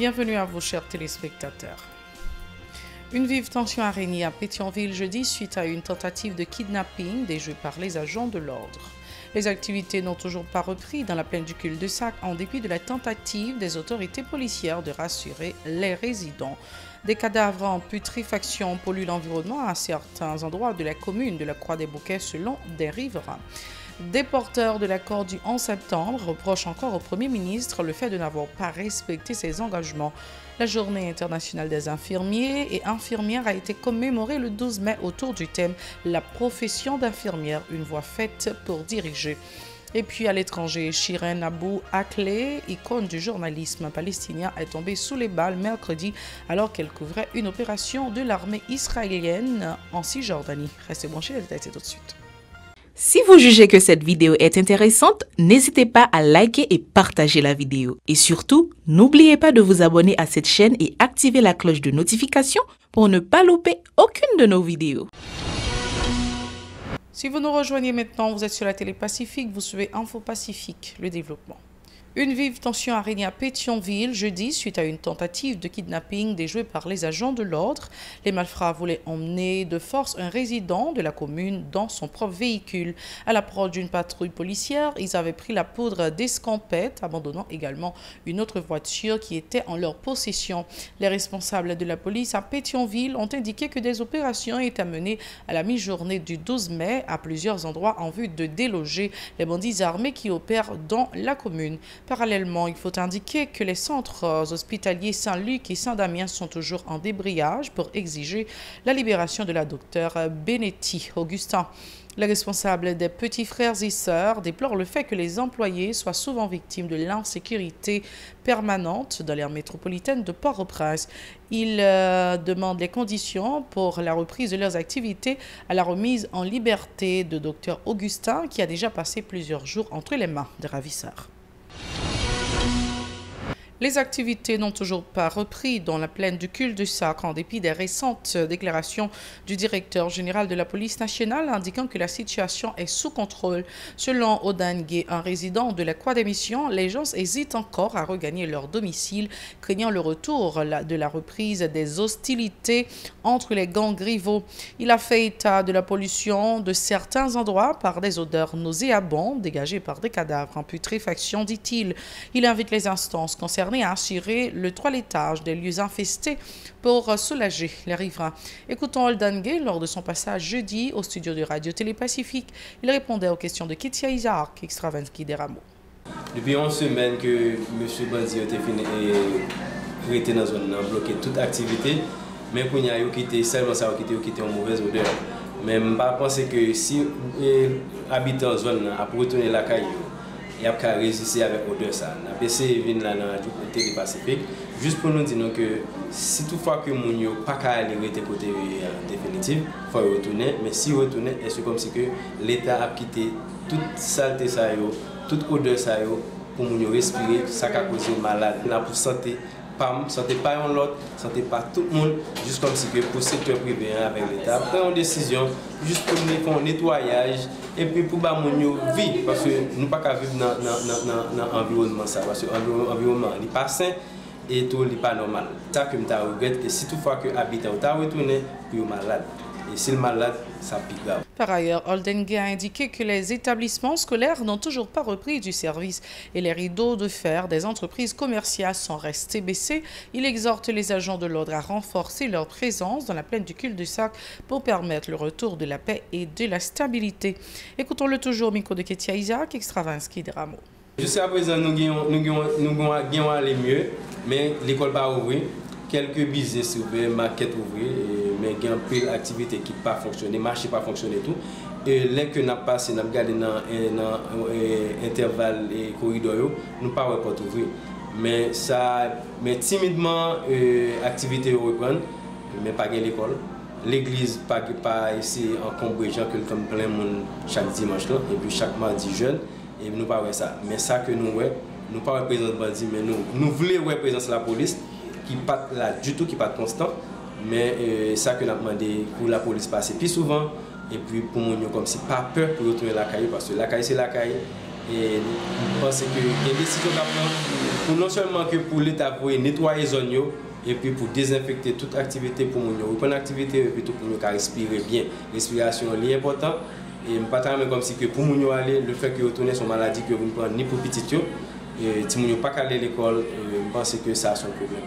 Bienvenue à vous, chers téléspectateurs. Une vive tension a régné à Pétionville jeudi suite à une tentative de kidnapping déjouée par les agents de l'ordre. Les activités n'ont toujours pas repris dans la plaine du cul-de-sac en dépit de la tentative des autorités policières de rassurer les résidents. Des cadavres en putréfaction polluent l'environnement à certains endroits de la commune de la Croix-des-Bouquets selon des riverains. Des porteurs de l'accord du 11 septembre reprochent encore au Premier ministre le fait de n'avoir pas respecté ses engagements. La Journée internationale des infirmiers et infirmières a été commémorée le 12 mai autour du thème « La profession d'infirmière, une voie faite pour diriger ». Et puis à l'étranger, Shirin Abu Akleh, icône du journalisme palestinien, est tombée sous les balles mercredi alors qu'elle couvrait une opération de l'armée israélienne en Cisjordanie. Restez branchés, les détails c'est tout de suite. Si vous jugez que cette vidéo est intéressante, n'hésitez pas à liker et partager la vidéo. Et surtout, n'oubliez pas de vous abonner à cette chaîne et activer la cloche de notification pour ne pas louper aucune de nos vidéos. Si vous nous rejoignez maintenant, vous êtes sur la télé Pacifique, vous suivez Info Pacifique, le développement. Une vive tension a régné à Pétionville jeudi suite à une tentative de kidnapping déjouée par les agents de l'ordre. Les malfrats voulaient emmener de force un résident de la commune dans son propre véhicule. À l'approche d'une patrouille policière, ils avaient pris la poudre d'escampette, abandonnant également une autre voiture qui était en leur possession. Les responsables de la police à Pétionville ont indiqué que des opérations étaient menées à la mi-journée du 12 mai à plusieurs endroits en vue de déloger les bandits armés qui opèrent dans la commune. Parallèlement, il faut indiquer que les centres hospitaliers Saint-Luc et Saint-Damien sont toujours en débrayage pour exiger la libération de la docteure Benetti Augustin. Les responsables des petits frères et sœurs déplorent le fait que les employés soient souvent victimes de l'insécurité permanente dans l'aire métropolitaine de Port-au-Prince. Ils demandent les conditions pour la reprise de leurs activités à la remise en liberté de Dr Augustin qui a déjà passé plusieurs jours entre les mains des ravisseurs. Les activités n'ont toujours pas repris dans la plaine du cul-de-sac en dépit des récentes déclarations du directeur général de la police nationale indiquant que la situation est sous contrôle. Selon Odangue, un résident de la Croix-des-Missions, les gens hésitent encore à regagner leur domicile, craignant le retour de la reprise des hostilités entre les gangs rivaux. Il a fait état de la pollution de certains endroits par des odeurs nauséabondes dégagées par des cadavres en putréfaction, dit-il. Il invite les instances concernées à assurer le toilettage des lieux infestés pour soulager les riverains. Écoutons Oldangue lors de son passage jeudi au studio de Radio Télé Pacifique. Il répondait aux questions de Ketia Isaac et Extravinsky des Rameaux. Depuis 11 semaines que M. Bandi a été dans la zone, a bloqué toute activité, mais pour nous, quitté seulement ça, quitté en mauvaise odeur. Mais je pense que si les habitants de la zone a retourné la caille, il y a qu'à résister avec l'odeur ça. On a essayé de venir là dans le Télé Pacifique juste pour nous dire que si toutefois que mon yo pas qu'à aller côté définitif, il faut retourner. Mais si retourner, c'est comme si que l'État a quitté toute saleté ça toute odeur ça pour mon respirer, ça a causé malade. On a pour santé pas un l'autre, santé pas tout le monde, juste comme si que pour le secteur privé avec l'État prend une décision juste pour nous faire un nettoyage et puis pour nous vivre parce que nous ne pouvons pas vivre dans l'environnement ça parce que l'environnement n'est pas sain et tout n'est pas normal. Ça que je regrette que si toutefois que l'habitant est retourné pour malade. Et si le malade, ça pique grave. Par ailleurs, Oldengue a indiqué que les établissements scolaires n'ont toujours pas repris du service et les rideaux de fer des entreprises commerciales sont restés baissés. Il exhorte les agents de l'ordre à renforcer leur présence dans la plaine du cul-de-sac pour permettre le retour de la paix et de la stabilité. Écoutons-le toujours, micro de Ketia Isaac, Extravinsky des Rameaux. Jusqu'à présent, nous allons aller mieux, mais l'école va ouvrir. Quelques business ouverts, market ouverts, mais il y a une activité qui n'a pas fonctionné, le marché n'a pas fonctionné tout. Et là que nous avons passé, nous avons gardé dans l'intervalle et corridor, nous n'avons pas ouvrir. Mais timidement, l'activité reprend, mais pas l'école. L'église pas ici en Cambodge, comme plein de monde chaque dimanche, et puis chaque mardi jeune, et nous pas ça. Mais ça que nous voyons, nous pas représentons bandit, mais nous voulons représenter la police. Qui n'est pas là du tout, qui n'est pas constant, mais ça que nous avons demandé pour la police passer plus souvent, et puis pour nous, comme si pas peur pour retourner la caille, parce que la caille c'est la caille, et nous pensons que les décisions qu'on prend pour non seulement que pour l'État pour nettoyer les zones et puis pour désinfecter toute activité pour nous. Une activité plutôt pour nous respirer bien. Respiration est important et pas comme si que pour nous aller le fait que vous tournez son maladie que vous ne prenez ni pour petit et si vous pas aller à l'école, je pense que ça a son problème.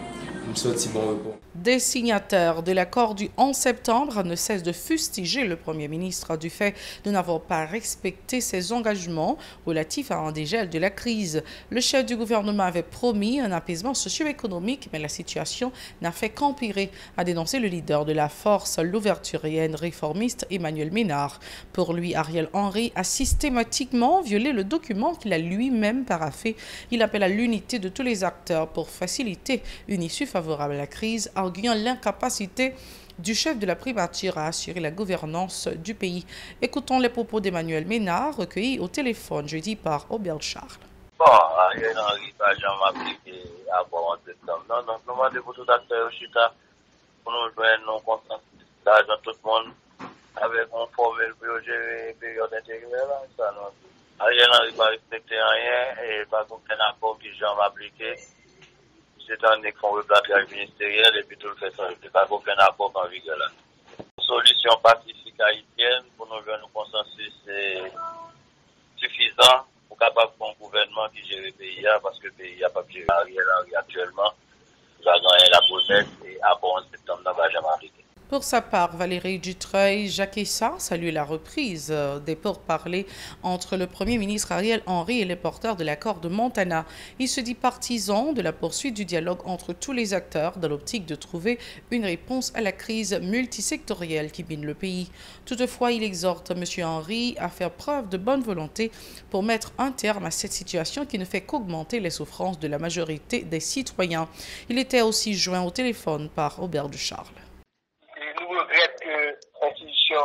Des signataires de l'accord du 11 septembre ne cessent de fustiger le Premier ministre du fait de n'avoir pas respecté ses engagements relatifs à un dégel de la crise. Le chef du gouvernement avait promis un apaisement socio-économique, mais la situation n'a fait qu'empirer, a dénoncé le leader de la force l'ouverturienne réformiste Emmanuel Ménard. Pour lui, Ariel Henry a systématiquement violé le document qu'il a lui-même paraphé. Il appelle à l'unité de tous les acteurs pour faciliter une issue favorable à la crise, arguant l'incapacité du chef de la primature à assurer la gouvernance du pays. Écoutons les propos d'Emmanuel Ménard recueillis au téléphone jeudi par Aubert Charles. Bon, Ariel Henry va jamais appliquer à bord en septembre. Non, donc nous demandons pour tout acteur au Chita pour nous joindre nos consensus d'argent tout le monde avec une formule pour gérer une période intérimaire. Ariel Henry va respecter rien et pas aucun accord qui jamais appliqué. C'est un replatrage ministériel et puis tout le fait ça. Il n'y a pas aucun accord en vigueur là. Solution pacifique haïtienne pour nous joindre un consensus c'est suffisant pour capable un gouvernement qui gère le pays parce que le pays n'a pas géré Ariel Henry actuellement. Nous avons gagné la promesse et à bon en septembre, nous n'avons jamais arrêté. Pour sa part, Valérie Dutreuil-Jacques Issa salue la reprise des pourparlers entre le Premier ministre Ariel Henry et les porteurs de l'accord de Montana. Il se dit partisan de la poursuite du dialogue entre tous les acteurs dans l'optique de trouver une réponse à la crise multisectorielle qui mine le pays. Toutefois, il exhorte M. Henry à faire preuve de bonne volonté pour mettre un terme à cette situation qui ne fait qu'augmenter les souffrances de la majorité des citoyens. Il était aussi joint au téléphone par Aubert Charles. Nous regrettons que l'institution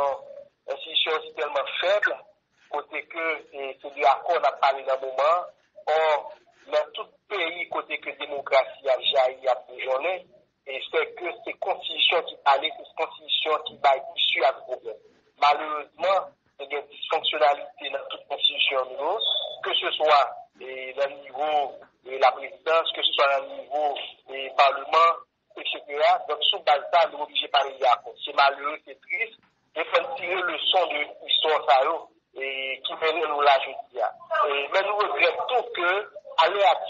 est tellement faible, côté que c'est du accord n'a parlé d'un moment. Or, dans tout pays, côté que la démocratie a jailli à bourgeonner, et c'est que ces constitutions qui parlaient, ces constitutions qui va issue à ce problème. Malheureusement, il y a une dysfonctionnalité dans toute constitution, que ce soit dans le niveau de la présidence, que ce soit dans le niveau du Parlement, etc. Donc, sous base de ça, nous sommes obligés de parler d'accord. C'est malheureux, c'est triste. Il faut tirer le son de l'histoire qui mène nous la jeudi. Mais nous regrettons que, à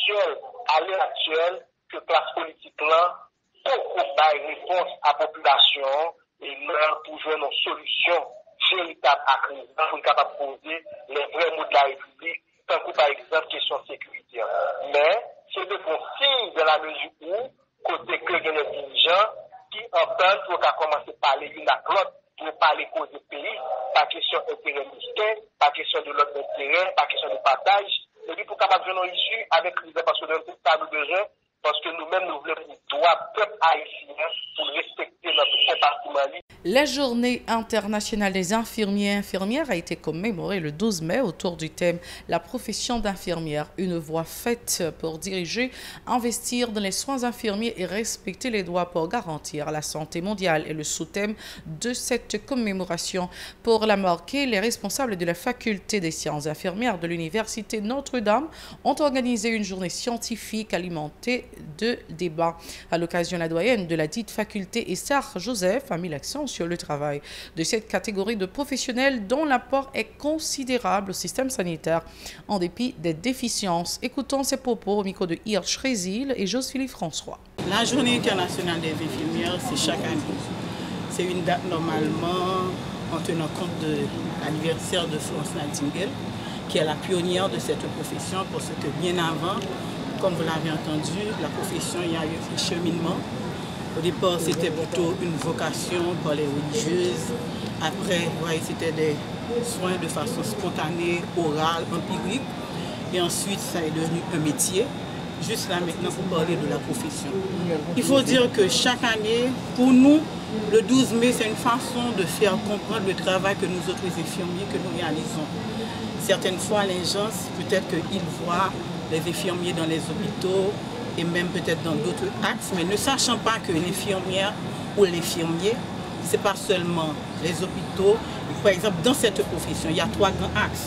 l'heure actuelle, que classe politique là, beaucoup de réponse à la population et pour jouer nos solutions véritables à la crise, pour être capable de poser les vrais mots de la République, tant que par exemple, question sécuritaire. Mais, c'est de bon signe de la mesure où, côté que il y a des dirigeants qui entendent pour commencer à parler l'une à l'autre, pour parler cause du pays, pas question d'intérêt ministère, pas question de l'autre intérêt, pas question de partage, et puis pour capable de nous issue avec les parce que nous avons besoin, parce que nous-mêmes nous voulons droit peuple haïtien pour respecter notre compartiment. La journée internationale des infirmiers et infirmières a été commémorée le 12 mai autour du thème « La profession d'infirmière, une voie faite pour diriger, investir dans les soins infirmiers et respecter les droits pour garantir la santé mondiale » est le sous-thème de cette commémoration. Pour la marquer, les responsables de la faculté des sciences infirmières de l'Université Notre-Dame ont organisé une journée scientifique alimentée de débats. À l'occasion, la doyenne de la dite faculté, Essar Joseph, a mis l'accent sur le travail de cette catégorie de professionnels dont l'apport est considérable au système sanitaire en dépit des déficiences. Écoutons ces propos au micro de Hirsch Résil et Joseph François. La journée internationale des infirmières, c'est chaque année. C'est une date normalement en tenant compte de l'anniversaire de Florence Nightingale, qui est la pionnière de cette profession, parce que bien avant, comme vous l'avez entendu, la profession, il y a eu un cheminement. Au départ, c'était plutôt une vocation pour les religieuses. Après, c'était des soins de façon spontanée, orale, empirique. Et ensuite, ça est devenu un métier. Juste là, maintenant, pour parler de la profession. Il faut dire que chaque année, pour nous, le 12 mai, c'est une façon de faire comprendre le travail que nous autres infirmiers, que nous réalisons. Certaines fois, les gens, peut-être qu'ils voient les infirmiers dans les hôpitaux, et même peut-être dans d'autres axes, mais ne sachant pas que l'infirmière ou l'infirmier, ce n'est pas seulement les hôpitaux. Par exemple, dans cette profession, il y a 3 grands axes.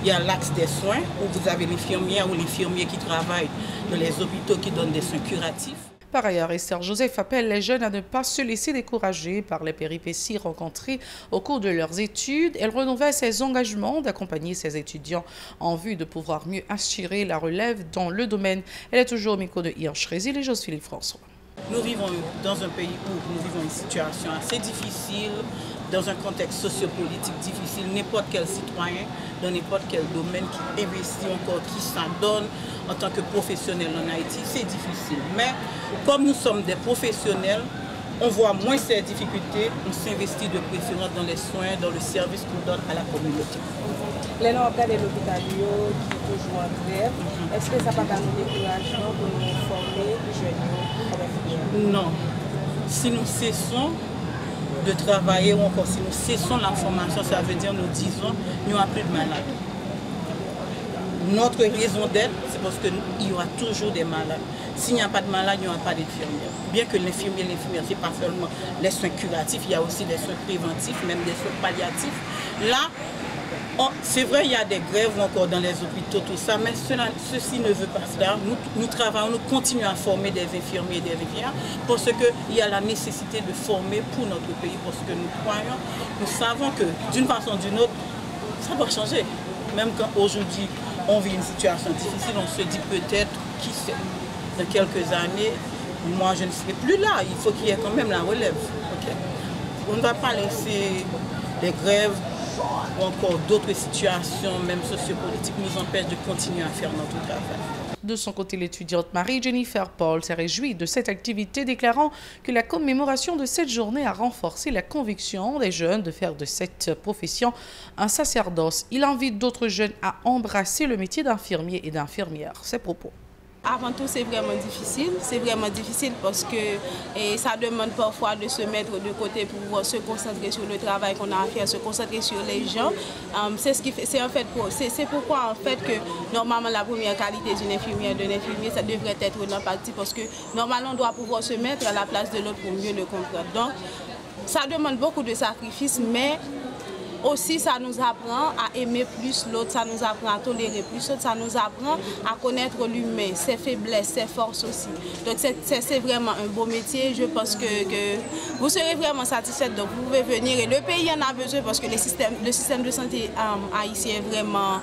Il y a l'axe des soins, où vous avez l'infirmière ou l'infirmier qui travaillent dans les hôpitaux qui donnent des soins curatifs. Par ailleurs, Esther Joseph appelle les jeunes à ne pas se laisser décourager par les péripéties rencontrées au cours de leurs études. Elle renouvelle ses engagements d'accompagner ses étudiants en vue de pouvoir mieux assurer la relève dans le domaine. Elle est toujours au micro de Hirsch Résil et Josphilippe François. Nous vivons dans un pays où nous vivons une situation assez difficile, dans un contexte sociopolitique difficile. N'importe quel citoyen, dans n'importe quel domaine qui investit encore, qui s'en donne en tant que professionnel en Haïti, c'est difficile. Mais comme nous sommes des professionnels, on voit moins ces difficultés, on s'investit de préférence dans les soins, dans le service qu'on donne à la communauté. Les gens regardent l'hôpital qui est toujours en grève. Est-ce que ça va pas nous décourager pour nous former les jeunes? Non. Si nous cessons de travailler ou encore si nous cessons la formation, ça veut dire nous disons qu'il n'y aura plus de malades. Notre raison d'être, c'est parce qu'il y aura toujours des malades. S'il n'y a pas de malades, il n'y aura pas d'infirmières. Bien que l'infirmière, ce n'est pas seulement les soins curatifs, il y a aussi des soins préventifs, même des soins palliatifs. Là, c'est vrai, il y a des grèves encore dans les hôpitaux, tout ça, mais ceci ne veut pas cela. Nous travaillons, nous continuons à former des infirmiers et des infirmières parce qu'il y a la nécessité de former pour notre pays, parce que nous croyons, nous savons que d'une façon ou d'une autre, ça doit changer. Même quand aujourd'hui on vit une situation difficile, on se dit peut-être, qui sait, dans quelques années, moi je ne serai plus là, il faut qu'il y ait quand même la relève. Okay? On ne va pas laisser les grèves ou encore d'autres situations, même sociopolitiques, nous empêchent de continuer à faire notre travail. De son côté, l'étudiante Marie-Jennifer Paul s'est réjouie de cette activité, déclarant que la commémoration de cette journée a renforcé la conviction des jeunes de faire de cette profession un sacerdoce. Il invite d'autres jeunes à embrasser le métier d'infirmier et d'infirmière. Ses propos. Avant tout, c'est vraiment difficile. C'est vraiment difficile parce que ça demande parfois de se mettre de côté pour pouvoir se concentrer sur le travail qu'on a à faire, se concentrer sur les gens. C'est ce qui fait, c'est pourquoi en fait que normalement la première qualité d'une infirmière, d'un infirmier, ça devrait être l'empathie parce que normalement on doit pouvoir se mettre à la place de l'autre pour mieux le comprendre. Donc ça demande beaucoup de sacrifices, mais aussi, ça nous apprend à aimer plus l'autre, ça nous apprend à tolérer plus l'autre, ça nous apprend à connaître l'humain, ses faiblesses, ses forces aussi. Donc c'est vraiment un beau métier. Je pense que vous serez vraiment satisfait. Donc vous pouvez venir et le pays en a besoin parce que le système de santé haïtien est vraiment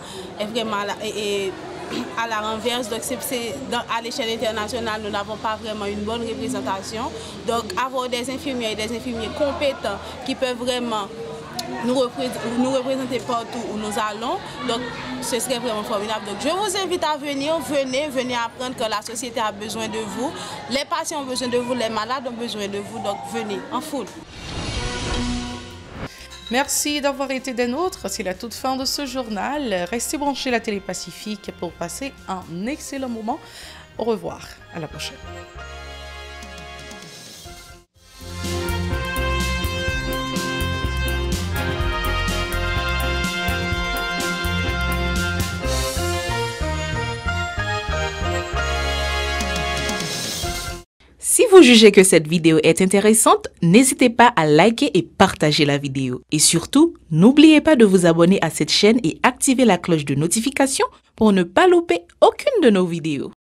à la renverse. Donc à l'échelle internationale, nous n'avons pas vraiment une bonne représentation. Donc avoir des infirmières et des infirmiers compétents qui peuvent vraiment nous représenter partout où nous allons, donc ce serait vraiment formidable. Donc je vous invite à venir, venez apprendre que la société a besoin de vous, les patients ont besoin de vous, les malades ont besoin de vous, donc venez en foule. Merci d'avoir été des nôtres. C'est la toute fin de ce journal. Restez branchés à la Télé Pacifique pour passer un excellent moment. Au revoir, à la prochaine. Si vous jugez que cette vidéo est intéressante, n'hésitez pas à liker et partager la vidéo. Et surtout, n'oubliez pas de vous abonner à cette chaîne et activer la cloche de notification pour ne pas louper aucune de nos vidéos.